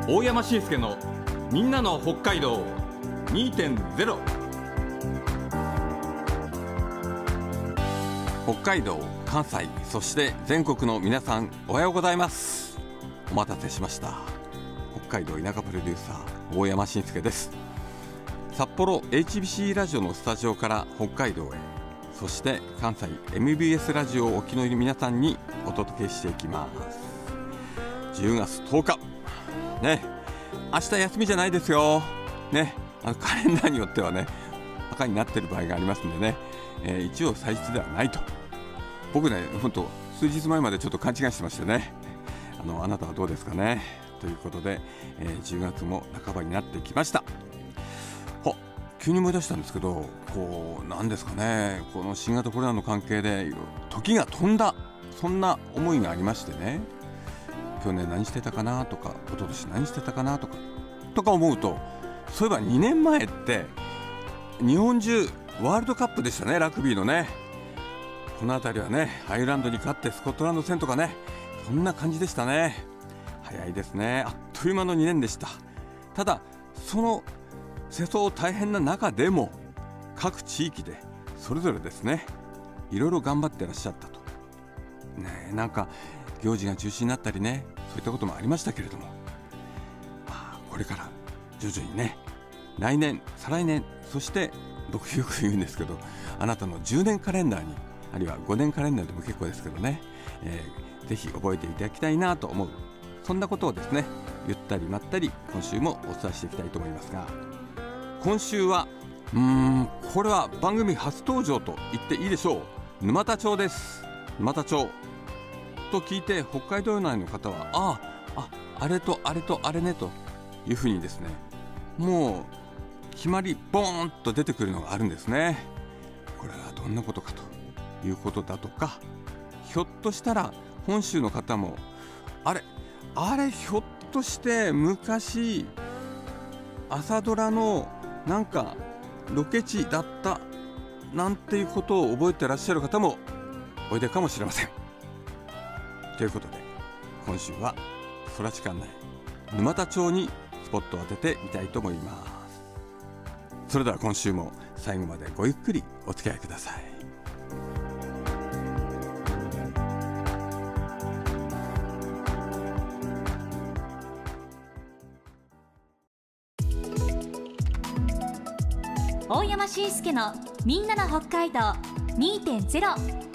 大山伸介のみんなの北海道 2.0。 北海道、関西、そして全国の皆さん、おはようございます。お待たせしました。北海道田舎プロデューサー大山伸介です。札幌 HBC ラジオのスタジオから北海道へ、そして関西 MBS ラジオをお聞きの皆さんにお届けしていきます。10月10日ね、明日休みじゃないですよね。カレンダーによってはね、赤になってる場合がありますんでね、一応祭日ではないと。僕ね、本当数日前までちょっと勘違いしてましてね、あなたはどうですかねということで、10月も半ばになってきました。急に思い出したんですけど、なんですかね、この新型コロナの関係で時が飛んだ、そんな思いがありましてね、去年何してたかなとか、一昨年何してたかなとか思うと、そういえば2年前って日本中ワールドカップでしたね、ラグビーのね。この辺りはね、アイルランドに勝ってスコットランド戦とかね、そんな感じでしたね。早いですね、あっという間の2年でした。ただその世相大変な中でも、各地域でそれぞれですね、いろいろ頑張ってらっしゃったとね。なんか行事が中止になったりね、そういったこともありましたけれども、これから徐々にね、来年再来年、そして僕よく言うんですけど、あなたの10年カレンダーに、あるいは5年カレンダーでも結構ですけどね、ぜひ覚えていただきたいなと思う、そんなことをですね、ゆったりまったり今週もお伝えしていきたいと思いますが、今週はこれは番組初登場と言っていいでしょう。沼田町です。沼田町と聞いて、北海道内の方はあれとあれとあれねというふうにですね、もう決まりボーンと出てくるのがあるんですね。これはどんなことかということだとか、ひょっとしたら本州の方もあれひょっとして昔朝ドラのなんかロケ地だったなんていうことを覚えてらっしゃる方もおいでかもしれません。ということで、今週は空知管内沼田町にスポットを当ててみたいと思います。それでは今週も最後までごゆっくりお付き合いください。 大山伸介のみんなの北海道 2.0。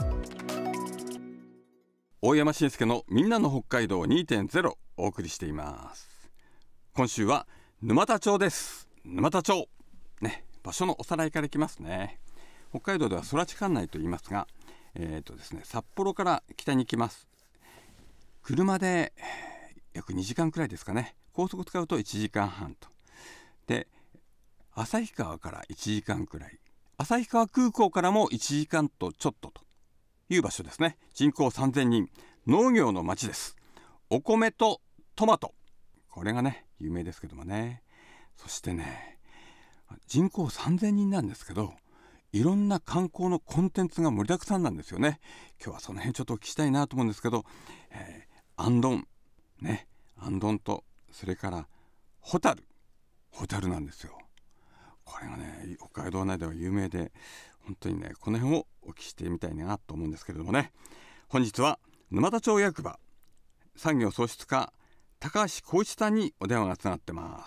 大山伸介のみんなの北海道 2.0 お送りしています。今週は沼田町です。沼田町ね、場所のおさらいからいきますね。北海道では空知管内と言いますが、ですね、札幌から北に行きます。車で約2時間くらいですかね。高速使うと1時間半と。で、旭川から1時間くらい、旭川空港からも1時間とちょっとという場所ですね。人口3000人、農業の町です。お米とトマト、これがね有名ですけどもね。そしてね、人口3000人なんですけど、いろんな観光のコンテンツが盛りだくさんなんですよね。今日はその辺ちょっとお聞きしたいなと思うんですけど、あんどんね、あんどんと、それからホタルなんですよ。これがね、北海道内では有名で、本当にね、この辺をお聞きしてみたいなと思うんですけれどもね。本日は沼田町役場産業創出課高橋光一さんにお電話がつながってます。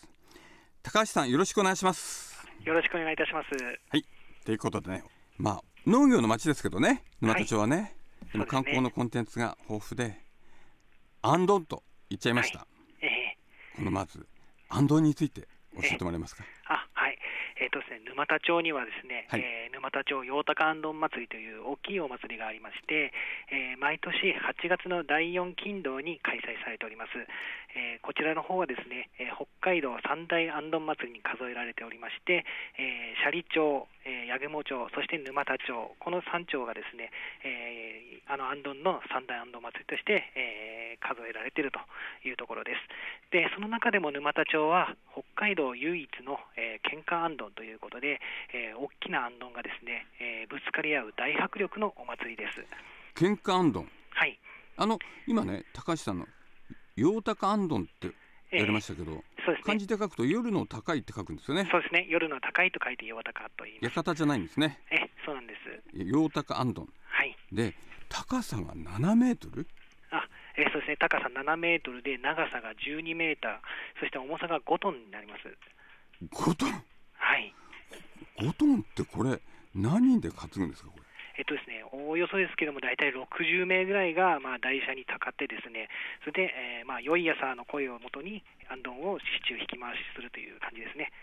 高橋さん、よろしくお願いします。 よろしくお願いいたします。 はい、ということでね、農業の町ですけどね、沼田町はね、でも観光のコンテンツが豊富で、あんどんと言っちゃいました。このまずあんどんについて教えてもらえますか。 はい。ですね、沼田町にはですね、沼田町陽高あんどん祭りという大きいお祭りがありまして、毎年8月の第4金土に開催されております。こちらの方はですね、北海道三大あんどん祭りに数えられておりまして、斜里町、八雲町、そして沼田町、この3町がですね、あんどんの三大あんどん祭りとして、数えられているというところです。で、その中でも沼田町は北海道唯一の、喧嘩あんどんということで、大きなあんどんがですね、ぶつかり合う大迫力のお祭りです。 喧嘩あんどん、 はい。 今ね、高橋さんの陽高あんどんってやりましたけど、 そうですね、 漢字で書くと夜の高いって書くんですよね。 そうですね、夜の高いと書いて陽高と言います。 館じゃないんですね。 そうなんです。 陽高安頓、 はい、 で高さが7メートル。 そうですね、高さ7メートルで長さが12メーター、そして重さが5トンになります。 5トン。 はい。 5トンってこれ何人で担ぐんですか、これ。 ですね、おおよそですけども、大体60名ぐらいが台車にたかってですね、それで、良い朝の声をもとに行燈を市中引き回しするという感じですね。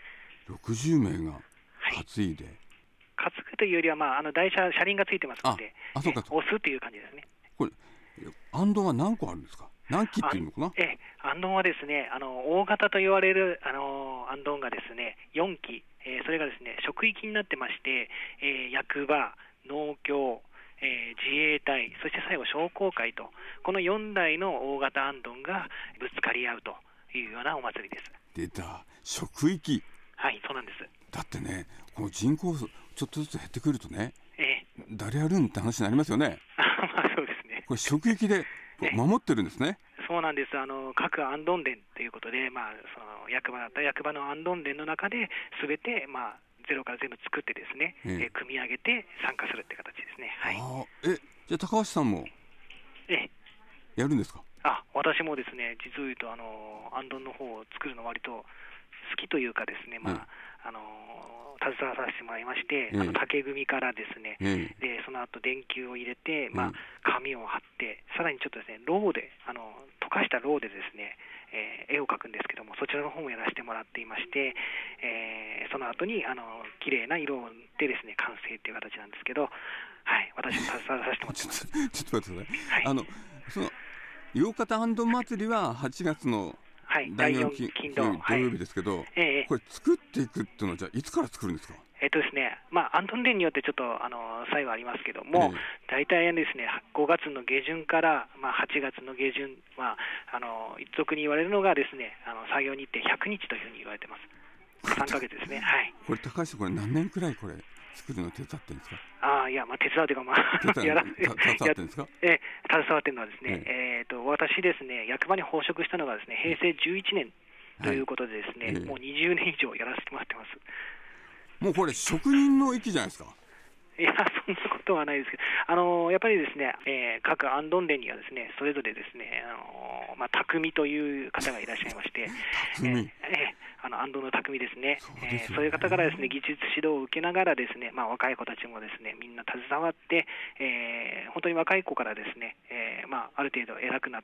60名が担いで、 担ぐというよりは、台車輪がついてますので、 そうか、 押すという感じですね。 これ行燈は何個あるんですか。何基っていうのかな。 行燈はですね、大型と言われる行燈がですね4基、それがですね職域になってまして、役場、農協、自衛隊、そして最後商工会と、この4台の大型行燈がぶつかり合うというようなお祭りです。 出た、職域。 はい、そうなんです。だってね、この人口数ちょっとずつ減ってくるとね、誰やるんって話になりますよね。 そうですね。 これ職域で守ってるんですね。 そうなんです。各行燈殿ということで、その役場だったら役場の行燈殿の中で全てゼロから全部作ってですね、組み上げて参加するって形ですね。はい。 じゃあ高橋さんもやるんですか。 私もですね、実を言うと行燈の方を作るの割と好きというかですね、携わらさせてもらいまして、竹組みからですね、でその後電球を入れて、紙を貼って、さらにちょっとですね、ろうで溶かしたろうでですね、絵を描くんですけども、そちらの方もやらせてもらっていまして、その後に綺麗な色を塗ってですね、完成っていう形なんですけど、はい、私も携わらさせてもらってます。 ちょっと待ってください。はい、その陽方行燈祭りは8月の第4金土曜日ですけど、これ作っていくっていうのはじゃあいつから作るんですか。 ですね、行燈殿によってちょっと差異はありますけども、大体ですね5月の下旬から8月の下旬、一族に言われるのがですね、作業日程100日というふうに言われてます。3ヶ月ですね。はい。 これ高橋さん、これ何年くらいこれ作るの手伝ってるんですか。 いや、手伝うというか携わってるんですか。 携わってるのはですね、私ですね、役場に奉職したのがですね平成11年ということでですね、もう20年以上やらせてもらってます。 もうこれ職人の域じゃないですか。 いや、そんなことはないですけど、やっぱりですね、各行燈殿にはですね、それぞれですね、匠という方がいらっしゃいまして、行燈の匠ですね。そういう方からですね、技術指導を受けながらですね、若い子たちもですね、みんな携わって、本当に若い子からですね、ある程度偉くなって、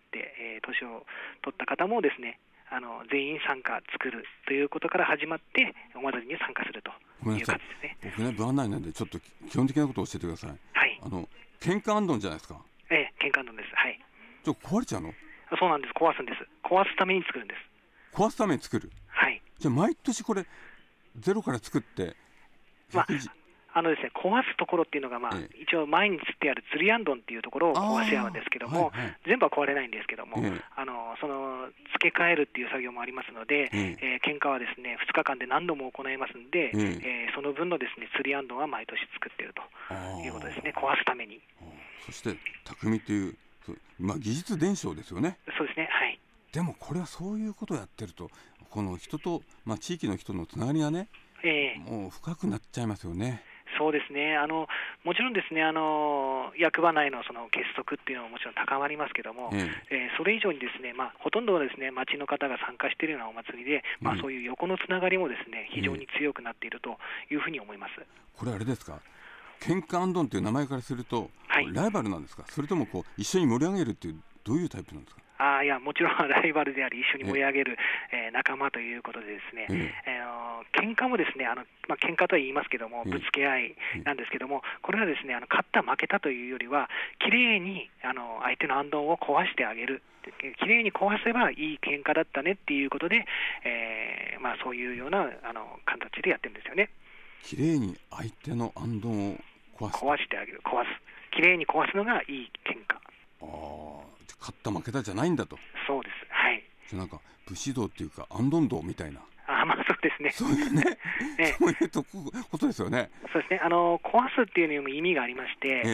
年を取った方もですね、全員参加作るということから始まってお祭りに参加するという感じですね。 僕ね、部案内なんでちょっと基本的なことを教えてください。 はい。 喧嘩行燈じゃないですか。 喧嘩行燈です。はい。 壊れちゃうの。 そうなんです。壊すんです。壊すために作るんです。 壊すために作る。 はい。 じゃあ毎年これゼロから作ってですね、壊すところっていうのが、一応前につってある釣り行灯っていうところを壊し合うんですけども、全部は壊れないんですけども、その付け替えるっていう作業もありますので、喧嘩はですね2日間で何度も行いますので、その分のですね釣り行燈は毎年作っているということですね。壊すために。 そして匠っていう、技術伝承ですよね。 そうですね。はい。 でもこれはそういうことをやってると、この人と、地域の人のつながりがね、もう深くなっちゃいますよね。 そうですね。もちろんですね、役場内のその結束っていうのはもちろん高まりますけども、それ以上にですね、ほとんどはですね町の方が参加しているようなお祭りで、そういう横のつながりもですね非常に強くなっているというふうに思います。 これあれですか、喧嘩行燈という名前からすると、ライバルなんですか、それとも一緒に盛り上げるっていう、どういうタイプなんですか。 いや、もちろんライバルであり一緒に盛り上げる、仲間ということでですね、喧嘩もですね喧嘩とは言いますけども、ぶつけ合いなんですけども、これはですね勝った負けたというよりは、きれいに相手の行燈を壊してあげる、きれいに壊せばいい喧嘩だったねっていうことで、そういうような形でやってるんですよね。 きれいに相手の行燈を壊してあげる、きれいに壊すのがいい喧嘩。 勝った負けたじゃないんだと。 そうです。はい。 じゃなんか武士道っていうか行燈道みたいな。 そうですね。 そういうね、そういうことですよね。 そうですね。壊すっていうのにも意味がありまして、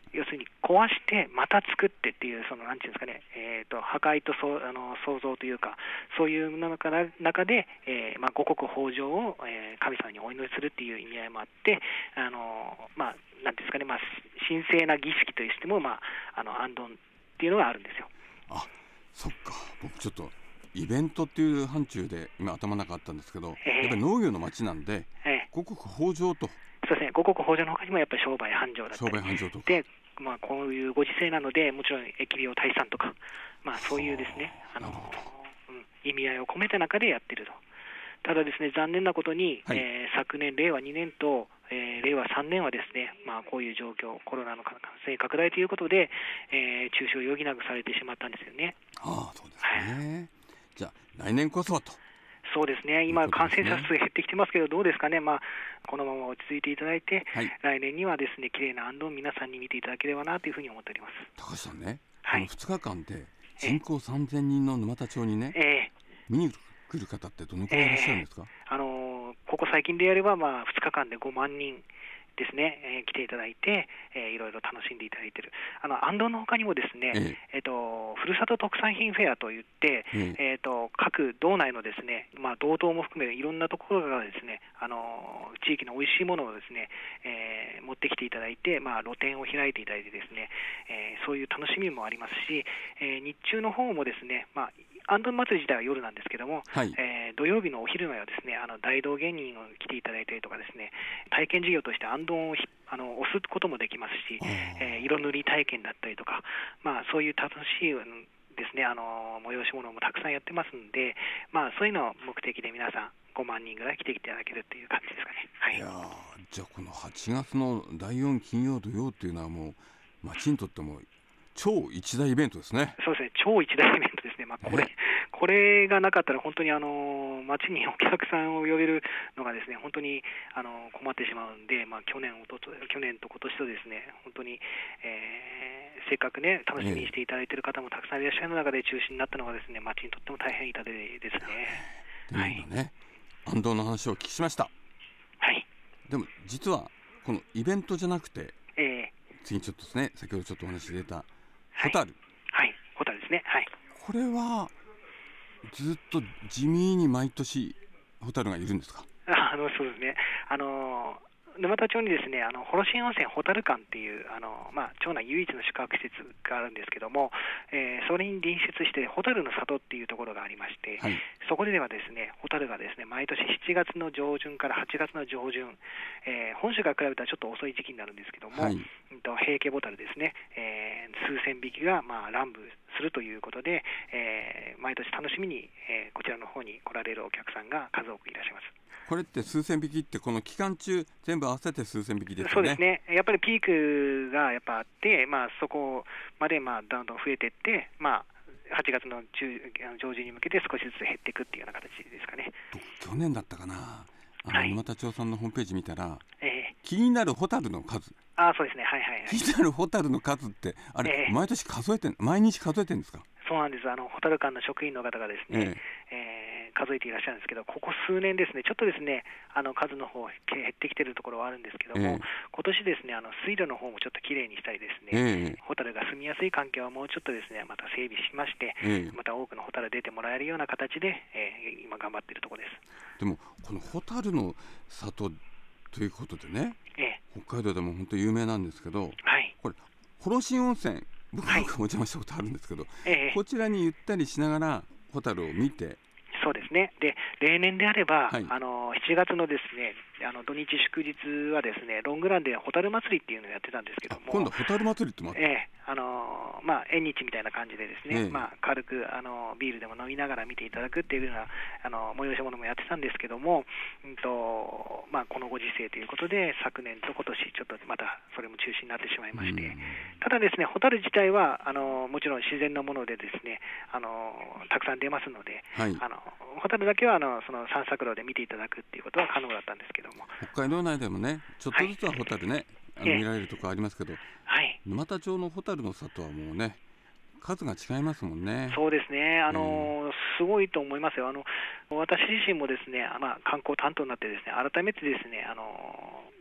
要するに壊してまた作ってっていう、そのなんていうんですかね、破壊と創造というか、そういう中で、五穀豊穣を、神様にお祈りするっていう意味合いもあって、なんていうんですかね、神聖な儀式としても、安どんっていうのがあるんですよ。 あ、そっか。僕ちょっとイベントっていう範疇で今頭の中あったんですけど、やっぱり農業の町なんで、五穀豊穣と。 そうですね、五穀豊穣の他にもやっぱり商売繁盛だったり、 商売繁盛とかで、こういうご時世なので、もちろん疫病退散とか、そういうですね、意味合いを込めた中でやってると。ただですね、残念なことに、昨年令和2年と、令和3年はですね、こういう状況、コロナの感染拡大ということで、中止を余儀なくされてしまったんですよね。 そうですね。じゃあ来年こそはと。 そうですね、今、感染者数減ってきてますけど、どうですかね、このまま落ち着いていただいて、来年にはですね、綺麗な安堵を皆さんに見ていただければなというふうに思っております。 高橋さんね、この2日間で人口3000人の沼田町にね、見に来る方ってどのくらいいらっしゃるんですか？ ここ最近でやれば、2日間で5万人ですね、来ていただいて、いろいろ楽しんでいただいている。安堵の他にもですね、ふるさと特産品フェアといって、各道内のですね、道東も含めいろんなところがですね、地域の美味しいものをですね、持ってきていただいて、露店を開いていただいてですね、そういう楽しみもありますし、日中の方もですね、安堵祭り自体は夜なんですけども、土曜日のお昼間はですね、大道芸人を来ていただいたりとかですね、体験事業として安堵を押すこともできますし、色塗り体験だったりとか、そういう楽しいですね、催し物もたくさんやってますんで、そういうのを目的で皆さん5万人ぐらい来ていただけるっていう感じですかね。 いやじゃあこの8月の第4金曜土曜っていうのはもう町にとっても超一大イベントですね。 そうですね、超一大イベントですね。これがなかったら本当に町にお客さんを呼べるのがですね、本当に困ってしまうんで、去年と今年とですね、本当に、せっかくね楽しみにしていただいている方もたくさんいらっしゃる中で中止になったのがですね、町にとっても大変痛手ですね。 安堵の話をお聞きしました。でも実はこのイベントじゃなくて、次ちょっとですね、先ほどちょっとお話出たホタル、 ホタルですね。 これはずっと地味に毎年ホタルがいるんですか？ そうですね、沼田町にですね、幌新温泉ホタル館っていう町内唯一の宿泊施設があるんですけども、それに隣接してホタルの里っていうところがありまして、そこではですね、ホタルがですね、毎年7月の上旬から8月の上旬、本州から比べたらちょっと遅い時期になるんですけども、平家ボタルですね、数千匹が乱舞するということで、毎年楽しみに、こちらの方に来られるお客さんが数多くいらっしゃいます。 これって数千匹ってこの期間中全部合わせて数千匹ですよね。 そうですね、やっぱりピークがやっぱあって、そこまでどんどん増えていって、8月の上旬に向けて少しずつ減っていくっていうような形ですかね。 去年だったかな、沼田町さんのホームページ見たら、気になるホタルの数、 そうですね、 気になるホタルの数ってあれ、毎年数えて毎日数えてるんですか？ そうなんです。ホタル館の職員の方がですね、数えていらっしゃるんですけど、ここ数年ですね、ちょっとですね、数の方減ってきているところはあるんですけども、今年ですね、水路の方もちょっときれいにしたりですね、ホタルが住みやすい環境はもうちょっとですね、また整備しまして、また多くのホタル出てもらえるような形で、今頑張っているところです。 でもこのホタルの里ということでね、北海道でも本当に有名なんですけど、これ幌新温泉、僕なんかお邪魔したことあるんですけど、こちらにゆったりしながらホタルを見て、 そうですね。で、例年であれば、7月のですね、土日祝日はですね、ロングランでホタル祭りっていうのをやってたんですけども、 今度ホタル祭りってもあって、 縁日みたいな感じでですね、軽くビールでも飲みながら見ていただくっていうような催し物もやってたんですけども、このご時世ということで昨年と今年ちょっとまたそれも中止になってしまいまして、ただですね、ホタル自体はもちろん自然のものでですね、たくさん出ますので、ホタルだけはその散策路で見ていただくっていうことは可能だったんですけども、 北海道内でもね、ちょっとずつはホタルね、見られるところありますけど、沼田町のホタルの里はもうね、数が違いますもんね。 そうですね、すごいと思いますよ。私自身もですね、観光担当になってですね、改めてですね、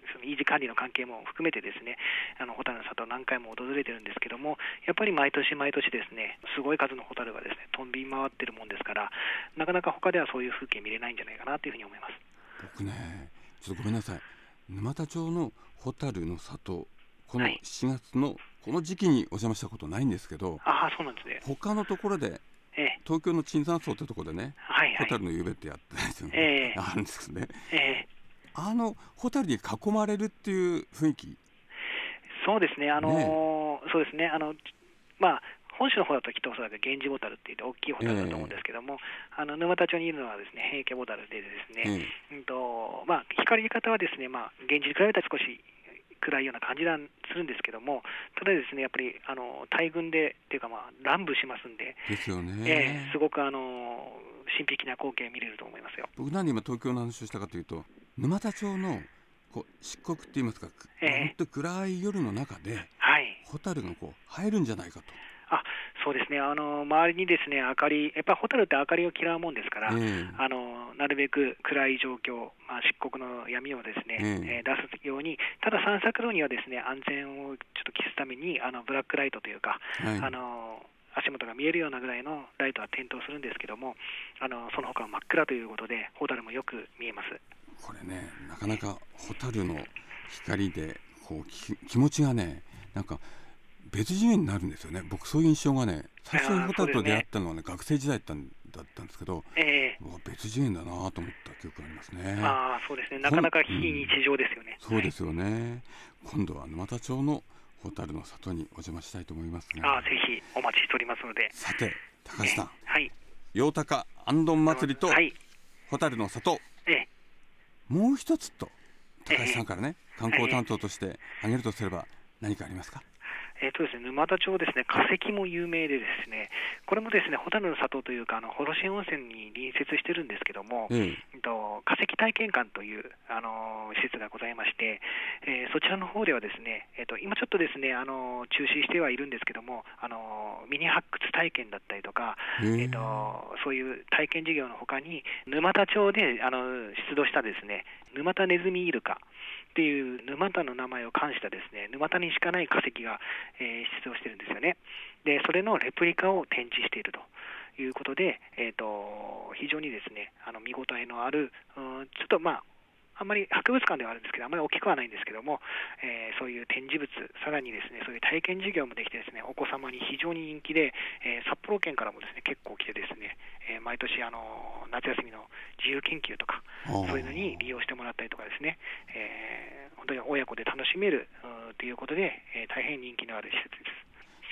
その維持管理の関係も含めてですね、ホタルの里何回も訪れてるんですけども、やっぱり毎年毎年ですね、すごい数のホタルがですね飛び回ってるもんですから、なかなか他ではそういう風景見れないんじゃないかなというふうに思います。 僕ね、ちょっとごめんなさい、沼田町のホタルの里、このはい 7月のこの時期にお邪魔したことないんですけど、 ああ、そうなんですね。 他のところで東京の椿山荘ってところでね、 はいはい。 ホタルの夕べってやってないですよね、 ええあるんですね。 ええホタルに囲まれるっていう雰囲気、 そうですね、 ねそうですね、本州の方だときっとおそらくゲンジボタルって言って大きいホタルだと思うんですけども、沼田町にいるのはですね、平家ボタルでですね、光り方はですね、ゲンジに比べたら少し暗いような感じがするんですけども、ただですね、やっぱり大群でっていうか、乱舞しますんで、 ですよね。 すごく神秘的な光景見れると思いますよ。 僕なんで今東京の話をしたかというと、沼田町の漆黒って言いますか、本当暗い夜の中で、 はい、 ホタルが入るんじゃないかと。 そうですね、周りにですね明かり、やっぱりホタルって明かりを嫌うもんですから、なるべく暗い状況、漆黒の闇をですね、出すように、ただ散策路にはですね安全をちょっと期すためにブラックライトというか、足元が見えるようなぐらいのライトは点灯するんですけども、その他は真っ暗ということでホタルもよく見えます。 これね、なかなかホタルの光で気持ちがね、なんか別次元になるんですよね。僕そういう印象がね、最初にホタルと出会ったのはね、学生時代だったんですけど、別次元だなと思った記憶がありますね。 そうですね、なかなか非日常ですよね。 そうですよね。今度は沼田町のホタルの里にお邪魔したいと思いますね。 ぜひお待ちしておりますので。 さて高橋さん、 八高あんどん祭りとホタルの里、もう一つと高橋さんからね、観光担当として挙げるとすれば何かありますか？ ですね、沼田町ですね、化石も有名でですね、これもですね、ホタルの里というか幌新温泉に隣接してるんですけども、化石体験館という施設がございまして、そちらの方ではですね、今ちょっとですね中止してはいるんですけども、ミニ発掘体験だったりとか、そういう体験事業のほかに沼田町で出土したですね、沼田ネズミイルカっていう沼田の名前を冠したですね、沼田にしかない化石が、出土してるんですよね。でそれのレプリカを展示しているということで、非常にですね見応えのある、ちょっとあんまり博物館ではあるんですけど、あんまり大きくはないんですけども、そういう展示物、さらにですねそういう体験授業もできてですね、お子様に非常に人気で、札幌県からもですね結構来てですね、毎年夏休みの自由研究とかそういうのに利用してもらったりとかですね、本当に親子で楽しめるということで、大変人気のある施設です。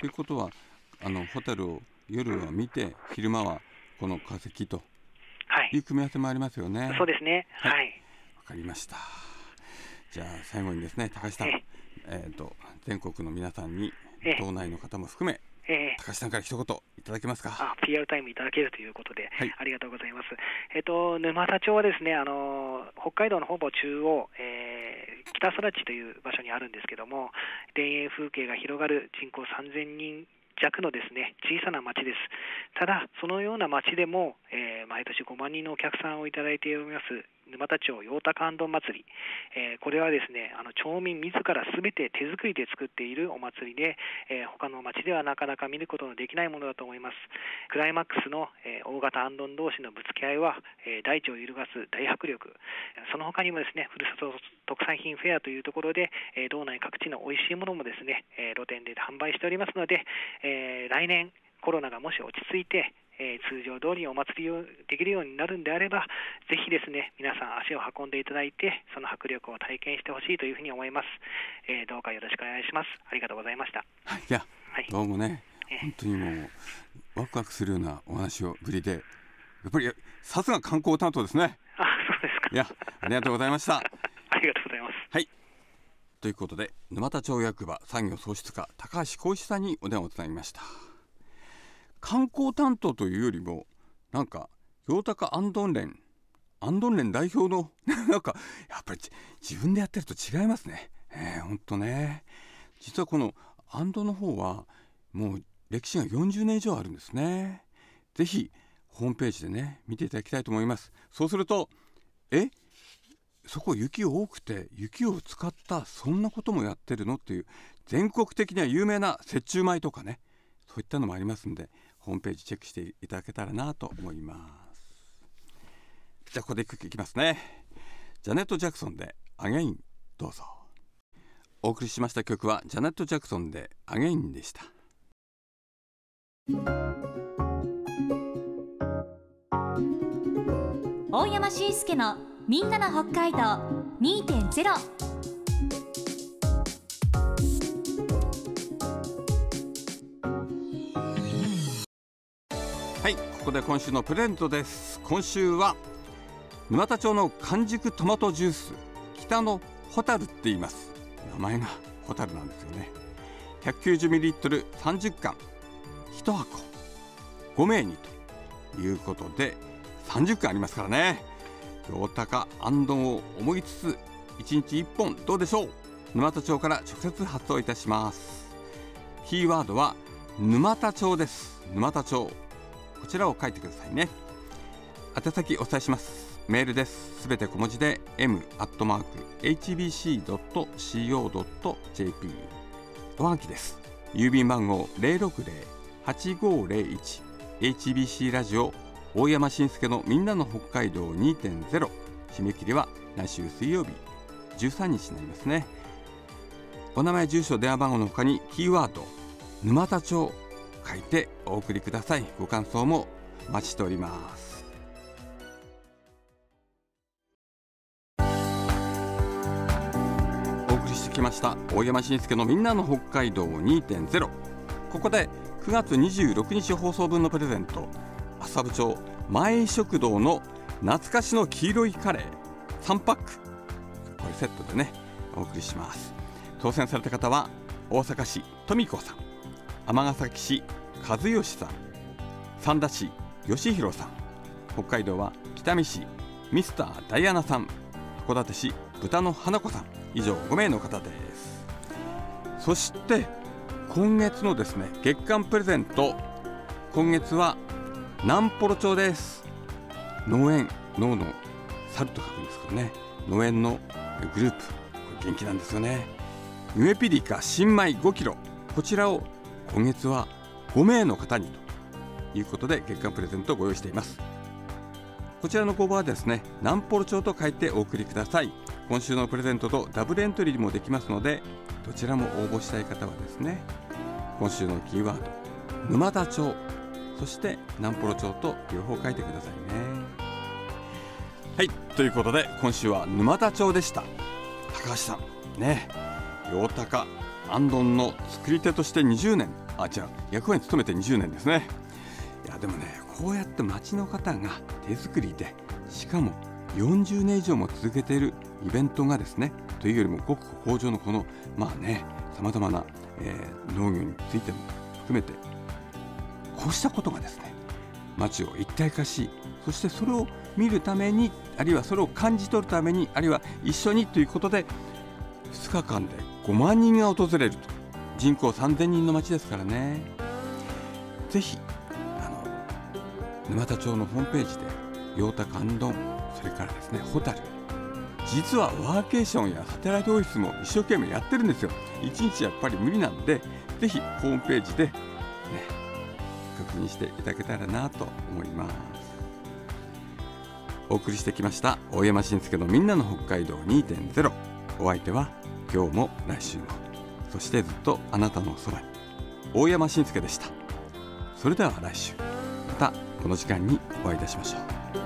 ということはホタルを夜は見て、昼間はこの化石という組み合わせもありますよね。 そうですね。わかりました。じゃあ最後にですね、高橋さん、全国の皆さんに、道内の方も含め、高橋さんから一言いただけますか？ PR タイムいただけるということで、ありがとうございます。沼田町はですね、北海道のほぼ中央、北空地という場所にあるんですけども、田園風景が広がる人口3000人弱のですね小さな町です。ただそのような町でも、毎年5万人のお客さんをいただいております沼田町八高あんどん祭り、これはですね町民自らすべて手作りで作っているお祭りで、他の町ではなかなか見ることのできないものだと思います。クライマックスの、大型あんどん同士のぶつけ合いは、大地を揺るがす大迫力、その他にもですねふるさと特産品フェアというところで、道内各地の美味しいものもですね、露店で販売しておりますので、来年コロナがもし落ち着いて、通常通りお祭りをできるようになるんであれば、ぜひですね皆さん足を運んでいただいて、その迫力を体験してほしいというふうに思います。どうかよろしくお願いします。ありがとうございました。 どうもね、本当にもうワクワクするようなお話をぶりで、やっぱりさすが観光担当ですね。 そうですか。 ありがとうございました。 ありがとうございます。 ということで、沼田町役場産業創出課高橋浩一さんにお電話をつなぎました。観光担当というよりも、なんか八高あんどん連代表のなんかやっぱり自分でやってると違いますね。本当ね。実はこのあんどの方はもう歴史が40年以上あるんですね。ぜひホームページでね見ていただきたいと思います。そうするとそこ雪多くて雪を使ったそんなこともやってるのっていう、全国的には有名な雪中米とかね、そういったのもありますんで、ホームページチェックしていただけたらなと思います。じゃあここで一曲いきますね。ジャネット・ジャクソンでアゲイン、どうぞ。お送りしました曲はジャネット・ジャクソンでアゲインでした。 大山俊介のみんなの北海道 2.0。 はい、ここで今週のプレゼントです。今週は沼田町の完熟トマトジュース、北のホタルって言います。名前がホタルなんですよね。 190ml 30缶1箱5名にということで30缶ありますからね。陽高安曇を思いつつ1日1本どうでしょう。沼田町から直接発送いたします。キーワードは沼田町です。沼田町、こちらを書いてくださいね。宛先お伝えします。メールです。すべて小文字で m@hbc.co.jp。 おはがきです。郵便番号 060-8501 HBC ラジオ大山慎介のみんなの北海道 2.0。 締め切りは来週水曜日13日になりますね。お名前、住所、電話番号の他にキーワード沼田町書いてお送りください。ご感想もお待ちしております。お送りしてきました大山慎介のみんなの北海道 2.0。 ここで9月26日放送分のプレゼント、厚沢部町前食堂の懐かしの黄色いカレー3パック、これセットでねお送りします。当選された方は大阪市富子さん、尼崎市和義さん、三田市義弘さん、北海道は北見市ミスターダイアナさん、函館市豚の花子さん、以上5名の方です。そして今月のですね月間プレゼント、今月は南幌町です。農園、農の猿と書くんですけどね、農園のグループ、元気なんですよね。ゆめぴりか新米5キロ、こちらを今月は5名の方にということで月間プレゼントをご用意しています。こちらのご応募はですね南幌町と書いてお送りください。今週のプレゼントとダブルエントリーもできますので、どちらも応募したい方はですね今週のキーワード沼田町、そして南幌町と両方書いてくださいね。はい、ということで今週は沼田町でした。高橋さんね、陽高安曇の作り手として20年、役割に務めて20年ですね。いやでもね、こうやって町の方が手作りで、しかも40年以上も続けているイベントがですね、というよりもごく豊穣のこのさまざまな、農業についても含めて、こうしたことがですね町を一体化し、そしてそれを見るために、あるいはそれを感じ取るために、あるいは一緒にということで2日間で5万人が訪れると、人口3000人の町ですからね。ぜひ沼田町のホームページで陽高安曇、それからですねホタル、実はワーケーションやサテライトオフィスも一生懸命やってるんですよ。1日やっぱり無理なんで、ぜひホームページで、確認していただけたらなと思います。お送りしてきました大山慎介のみんなの北海道 2.0。 お相手は今日も来週も、そしてずっとあなたのそばに、大山慎介でした。それでは来週またこの時間にお会いいたしましょう。